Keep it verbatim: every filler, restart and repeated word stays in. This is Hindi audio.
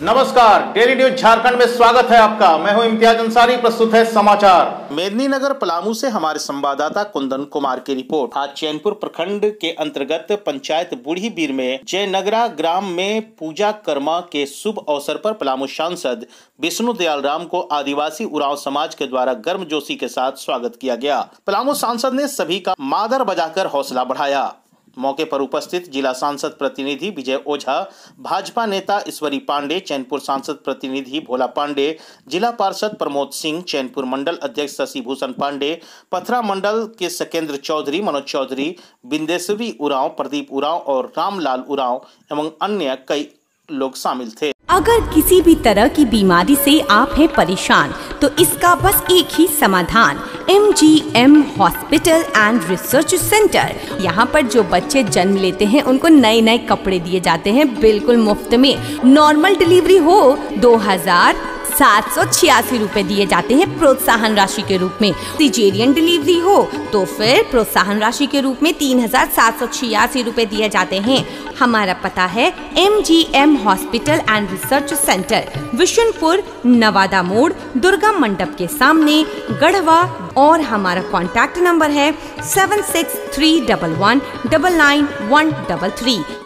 नमस्कार, डेली न्यूज झारखंड में स्वागत है आपका। मैं हूं इम्तियाज अंसारी, प्रस्तुत है समाचार। मेदिनीनगर पलामू से हमारे संवाददाता कुंदन कुमार की रिपोर्ट। आज चैनपुर प्रखंड के अंतर्गत पंचायत बूढ़ी बीर में जयनगरा ग्राम में पूजा कर्मा के शुभ अवसर पर पलामू सांसद विष्णु दयाल राम को आदिवासी उरांव समाज के द्वारा गर्मजोशी के साथ स्वागत किया गया। पलामू सांसद ने सभी का मादर बजाकर हौसला बढ़ाया। मौके पर उपस्थित जिला सांसद प्रतिनिधि विजय ओझा, भाजपा नेता ईश्वरी पांडे, चैनपुर सांसद प्रतिनिधि भोला पांडे, जिला पार्षद प्रमोद सिंह, चैनपुर मंडल अध्यक्ष शशि भूषण पांडे, पथरा मंडल के सकेंद्र चौधरी, मनोज चौधरी, बिंदेश्वरी उरांव, प्रदीप उरांव और रामलाल उरांव एवं अन्य कई लोग शामिल थे। अगर किसी भी तरह की बीमारी से आप हैं परेशान तो इसका बस एक ही समाधान, M G M hospital and research centre. यहाँ पर जो बच्चे जन्म लेते हैं उनको नए नए कपड़े दिए जाते हैं बिल्कुल मुफ्त में। नॉर्मल डिलीवरी हो दो हजार सात सौ छियासी रूपए दिए जाते हैं प्रोत्साहन राशि के रूप में। सिजेरियन डिलीवरी हो तो फिर प्रोत्साहन राशि के रूप में तीन हजार सात सौ छियासी रूपए दिए जाते हैं। हमारा पता है M G M hospital and research centre, Vishunpur, Nawada मोड़, दुर्गा मंडप के सामने, गढ़वा। और हमारा कॉन्टैक्ट नंबर है seven six three double one double nine one double three.